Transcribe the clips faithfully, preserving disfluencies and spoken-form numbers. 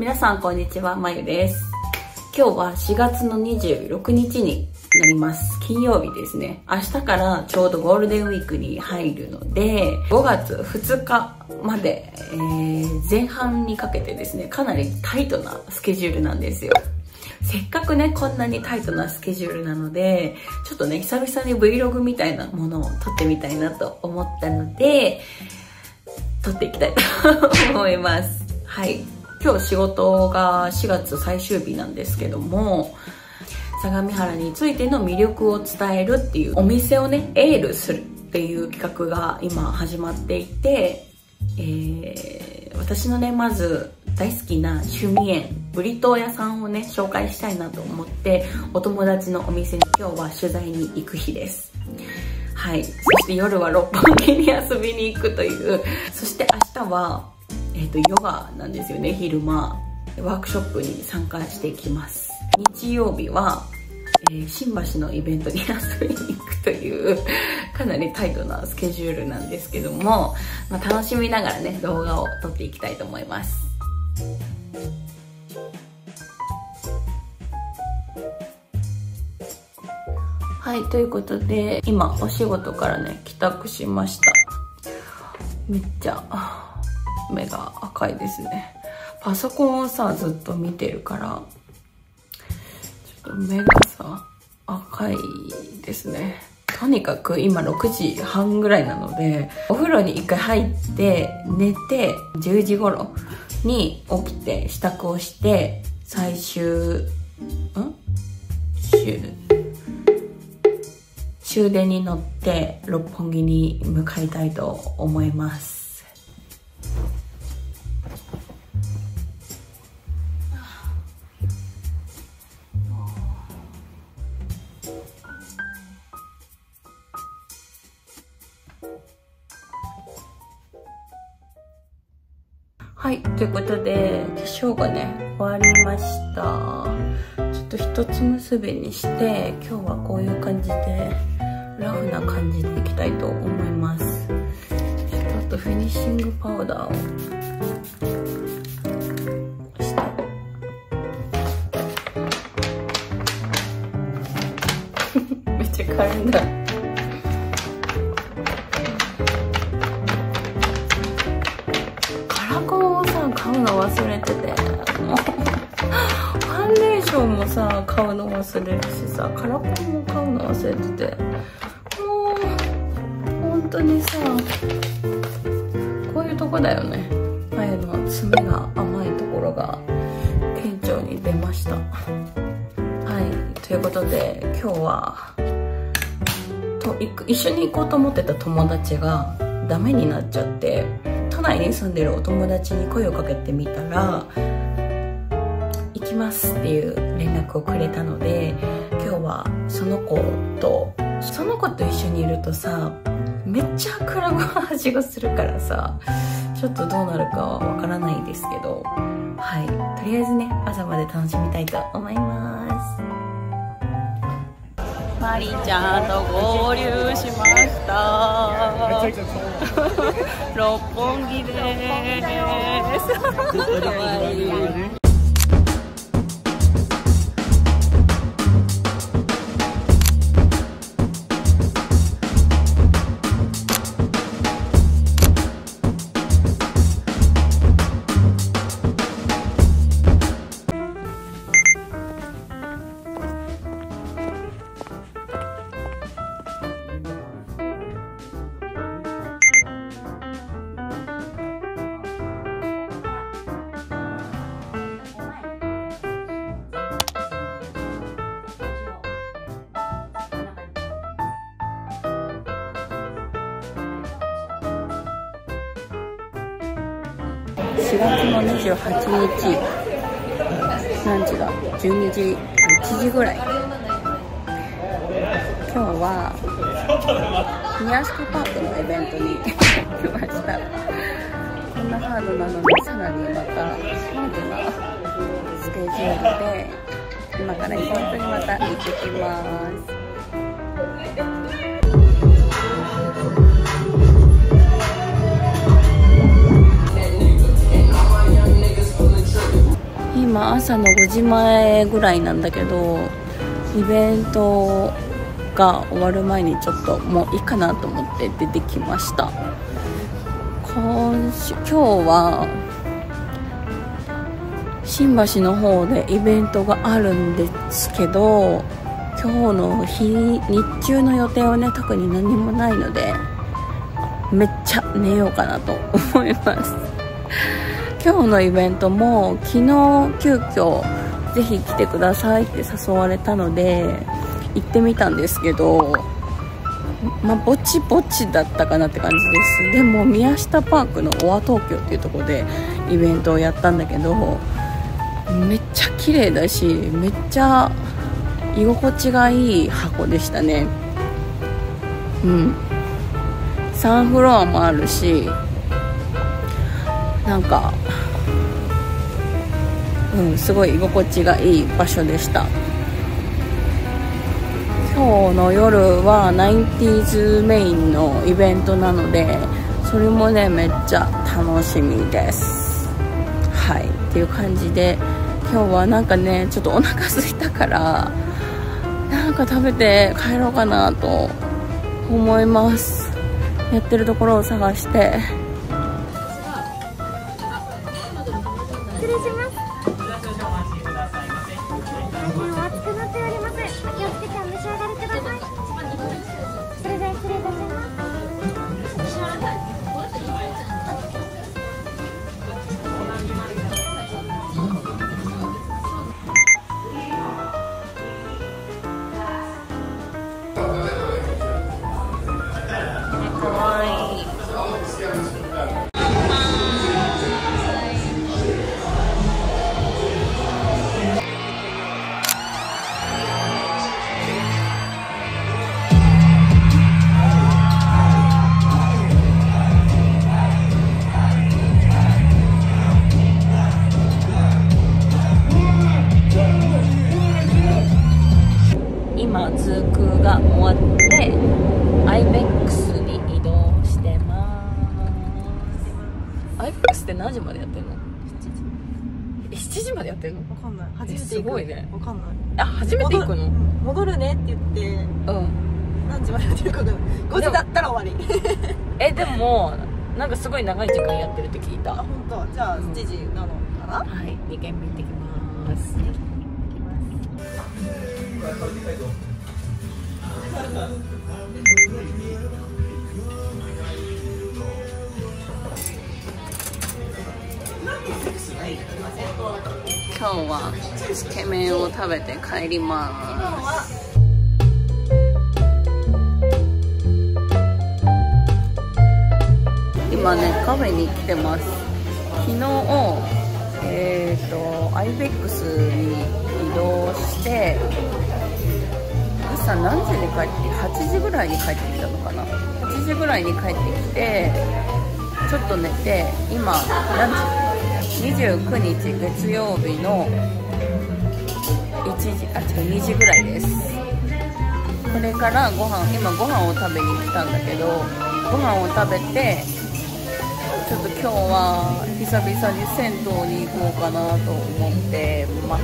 皆さんこんにちは、まゆです。今日はしがつのにじゅうろくにちになります。金曜日ですね。明日からちょうどゴールデンウィークに入るので、ごがつふつかまで、えー、前半にかけてですね、かなりタイトなスケジュールなんですよ。せっかくね、こんなにタイトなスケジュールなので、ちょっとね、久々に Vlog みたいなものを撮ってみたいなと思ったので、撮っていきたいと思います。はい。今日仕事がしがつ最終日なんですけども、相模原についての魅力を伝えるっていうお店をね、エールするっていう企画が今始まっていて、えー、私のね、まず大好きな趣味園、ブリトー屋さんをね、紹介したいなと思って、お友達のお店に今日は取材に行く日です。はい。そして夜は六本木に遊びに行くという、そして明日は、えっと、ヨガなんですよね、昼間。ワークショップに参加していきます。日曜日は、えー、新橋のイベントに遊びに行くという、かなりタイトなスケジュールなんですけども、まあ、楽しみながらね、動画を撮っていきたいと思います。はい、ということで、今お仕事からね、帰宅しました。めっちゃ、目が赤いですね。パソコンをさ、ずっと見てるから、ちょっと目がさ、赤いですね。とにかく今ろくじはんぐらいなので、お風呂に一回入って寝て、じゅうじ頃に起きて支度をして、最終、ん終、終電に乗って六本木に向かいたいと思います。はい、ということで化粧がね終わりました。ちょっと一つ結びにして今日はこういう感じでラフな感じでいきたいと思います。ちょっとあとフィニッシングパウダーをしてめっちゃ軽いんだ。買うの忘れてて、もうファンデーションもさ買うの忘れるしさ、カラコンも買うの忘れてて、もう本当にさ、こういうとこだよね。前の爪が甘いところが顕著に出ました。はい、ということで今日はと一緒に行こうと思ってた友達がダメになっちゃって、都内に住んでるお友達に声をかけてみたら行きますっていう連絡をくれたので、今日はその子とその子と一緒にいるとさ、めっちゃクラブはしごするからさ、ちょっとどうなるかはわからないですけど、はい、とりあえずね朝まで楽しみたいと思います。マリちゃんと合流しました。六本木です。しがつのにじゅうはちにち、何時だ、じゅうにじ、いちじぐらい。今日は宮下パークのイベントに来ました。こんなハードなのにさらにまたハードなスケジュールで、今からイベントにまた行ってきます。 朝のごじまえぐらいなんだけど、イベントが終わる前にちょっともういいかなと思って出てきました。今週今日は新橋の方でイベントがあるんですけど、今日の日日中の予定はね特に何もないので、めっちゃ寝ようかなと思います。今日のイベントも昨日急遽ぜひ来てくださいって誘われたので行ってみたんですけど、まあぼちぼちだったかなって感じです。でも宮下パークのオア東京っていうところでイベントをやったんだけど、めっちゃ綺麗だし、めっちゃ居心地がいい箱でしたね。うん、さんフロアもあるし、なんかうんすごい居心地がいい場所でした。今日の夜はナインティーズメインのイベントなので、それもねめっちゃ楽しみです。はいっていう感じで、今日はなんかねちょっとお腹空いたからなんか食べて帰ろうかなと思います。やってるところを探して。 失礼します。お熱くなっております。お気をつけてお召し上がりください。それでは失礼いたします。 今通空が終わってアイベックスに移動してます。アイベックスって何時までやってんの？しちじまでやってんの？ わかんない。初めて行く。 すごいね。 わかんない。 あ、初めて行くの？ 戻るねって言って、 うん。 何時までやってるかがごじだったら終わり。 え、でもなんかすごい長い時間やってるって聞いた。 あ、本当。じゃあしちじなのかな？ はい、にけんめ行ってきます。今日はつけ麺を食べて帰ります。今ねカフェに来てます。昨日えーとアイベックスに移動して朝何時に帰ってはちじぐらいに帰ってきたのかな。はちじぐらいに帰ってきてちょっと寝て、今何時にじゅうくにち月曜日のいちじあ違うにじぐらいです。これからご飯今ご飯を食べに来たんだけど、ご飯を食べてちょっと今日は久々に銭湯に行こうかなと思ってます。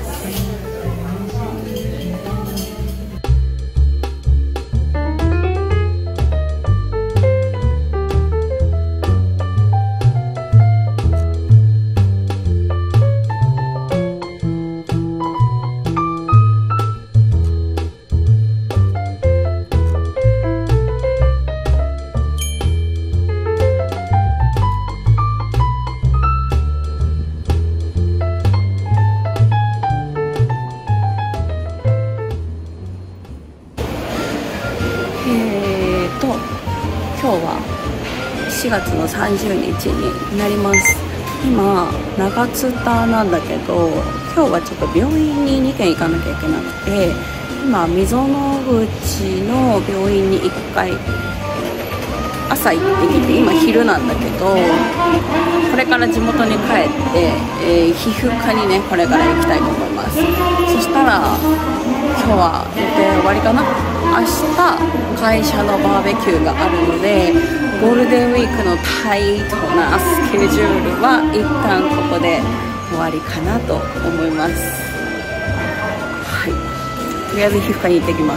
今日はしがつのさんじゅうにちになります。今長津田なんだけど、今日はちょっと病院ににけん行かなきゃいけなくて、今溝の口の病院にいっかい朝行ってきて、今昼なんだけど、これから地元に帰って、えー、皮膚科にねこれから行きたいと思います。そしたら今日は予定終わりかな。明日会社のバーベキューがあるので、ゴールデンウィークのタイトなスケジュールは一旦ここで終わりかなと思います。はい、とりあえず皮膚科に行ってきます。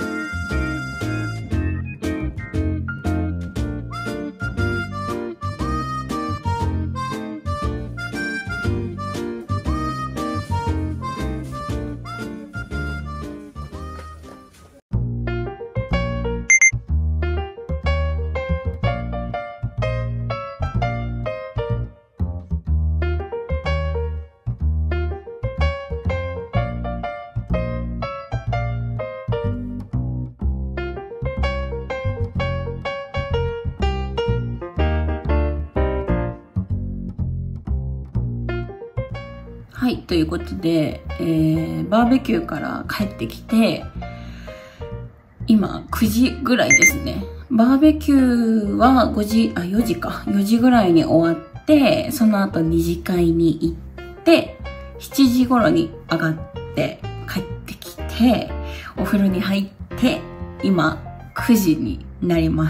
はい、ということで、えー、バーベキューから帰ってきて、今くじぐらいですね。バーベキューはごじ、あ、よじか。よじぐらいに終わって、その後二次会に行って、しちじ頃に上がって帰ってきて、お風呂に入って、今くじになります。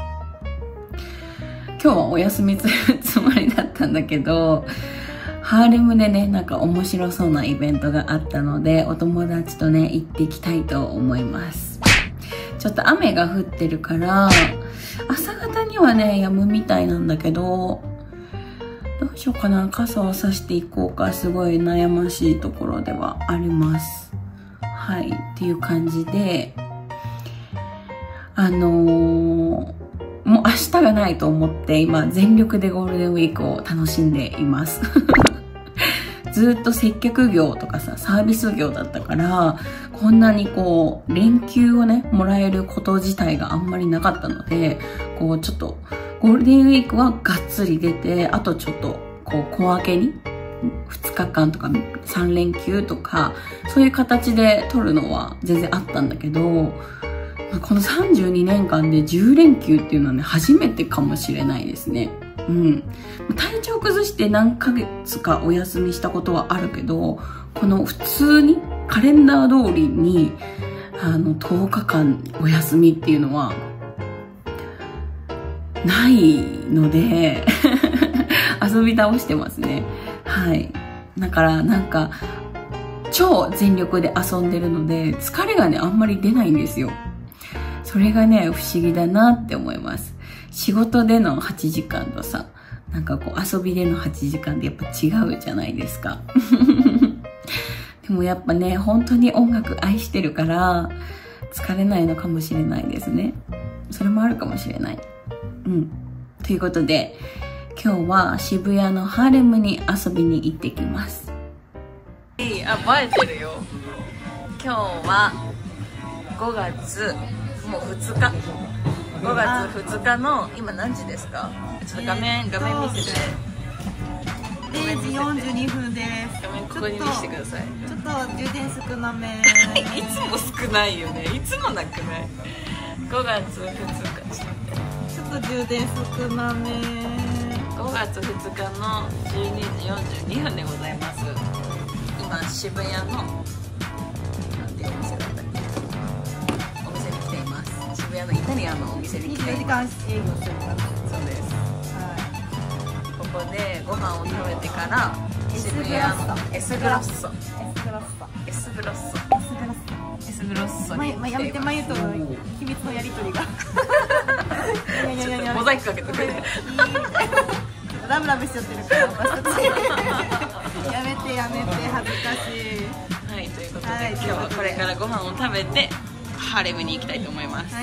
今日はお休みするつもりだったんだけど、ハーレムでね、なんか面白そうなイベントがあったので、お友達とね、行ってきたいと思います。ちょっと雨が降ってるから、朝方にはね、止むみたいなんだけど、どうしようかな、傘を差していこうか、すごい悩ましいところではあります。はい、っていう感じで、あのー、もう明日がないと思って今全力でゴールデンウィークを楽しんでいます。ずっと接客業とかさ、サービス業だったから、こんなにこう、連休をね、もらえること自体があんまりなかったので、こう、ちょっと、ゴールデンウィークはがっつり出て、あとちょっと、こう、小分けに、ふつかかんとかさんれんきゅうとか、そういう形で取るのは全然あったんだけど、このさんじゅうにねんかんでじゅうれんきゅうっていうのはね、初めてかもしれないですね。うん。体調崩して何ヶ月かお休みしたことはあるけど、この普通にカレンダー通りに、あの、とおかかんお休みっていうのは、ないので、遊び倒してますね。はい。だからなんか、超全力で遊んでるので、疲れがね、あんまり出ないんですよ。それがね、不思議だなって思います。仕事でのはちじかんとさ、なんかこう遊びでのはちじかんでやっぱ違うじゃないですか。でもやっぱね、本当に音楽愛してるから、疲れないのかもしれないですね。それもあるかもしれない。うん。ということで、今日は渋谷のハーレムに遊びに行ってきます。あ、映えてるよ。今日はごがつ、もうふつか。ごがつふつかの今何時ですか？ちょっと画面、画面見せて。 れいじよんじゅうにふんです。 画面ここに見せてください。 ちょっと充電少なめ。 いつも少ないよね。いつもなくない？ごがつふつか、ちょっと待って。 ちょっと充電少なめ。 ごがつふつかのじゅうにじよんじゅうにふんでございます。今渋谷のなんていうお店だったっけ？お店に来ています。渋谷のイタリアンのお店に来ています。 にじゅうよじかん営業してます。 そうです。 はい。 ここでご飯を食べてから渋谷のエスグロッソエスグロッソエスグロッソエスグロッソまに来ています。 やめてまゆとの秘密のやりとりが。いやいやいやモザイクかけてくれ。 ラブラブしちゃってるから私たち。やめてやめて恥ずかしい。 はい、ということで、 はい、 今日はこれからご飯を食べてハーレムに行きたいと思います。 はい。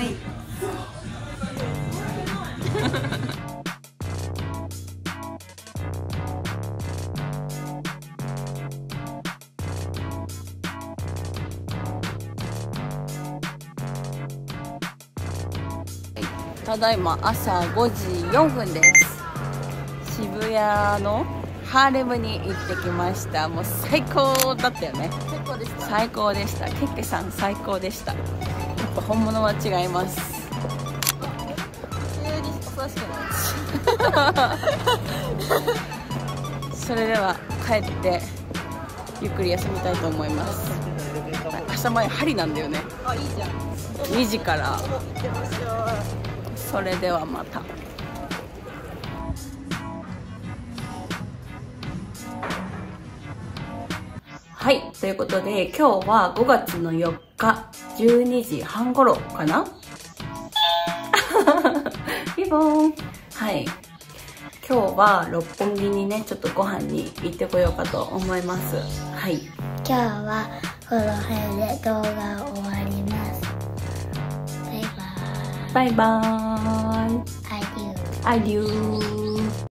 ただいま朝ごじよんぷんです。渋谷のハーレムに行ってきました。もう最高だったよね。 最高でした。 最高でした。ケッケさん最高でした。やっぱ本物は違います。 急にお詳しくない。それでは帰ってゆっくり休みたいと思います。明日前針なんだよね。 あ、いいじゃん。 にじから。 行ってましょう。 それではまた。 ということで、今日はごがつのよっか、じゅうにじはん頃かなピボーン。はい。今日は六本木にね、ちょっとご飯に行ってこようかと思います。はい。 今日はこの辺で動画を終わります。バイバーイ。 バイバーイ。 アデュー。 アデュー。